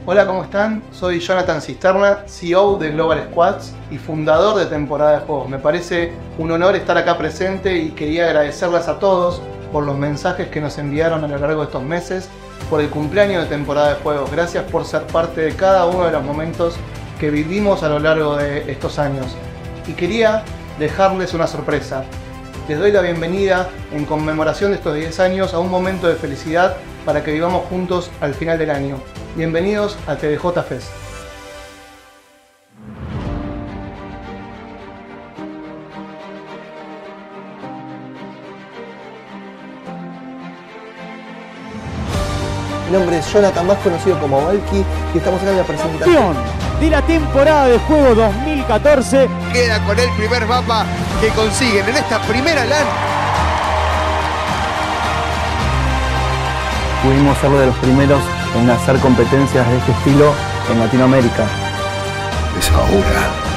Hola, ¿cómo están? Soy Jonathan Cisterna, CEO de Global Squads y fundador de Temporada de Juegos. Me parece un honor estar acá presente y quería agradecerles a todos por los mensajes que nos enviaron a lo largo de estos meses, por el cumpleaños de Temporada de Juegos. Gracias por ser parte de cada uno de los momentos que vivimos a lo largo de estos años. Y quería dejarles una sorpresa. Les doy la bienvenida en conmemoración de estos 10 años a un momento de felicidad para que vivamos juntos al final del año. Bienvenidos a TDJ Fest. Mi nombre es Jonathan, más conocido como Valky, y estamos acá en la presentación de la temporada de juego 2014. Queda con el primer mapa que consiguen en esta primera LAN. Pudimos ser de los primeros en hacer competencias de este estilo en Latinoamérica. Es ahora.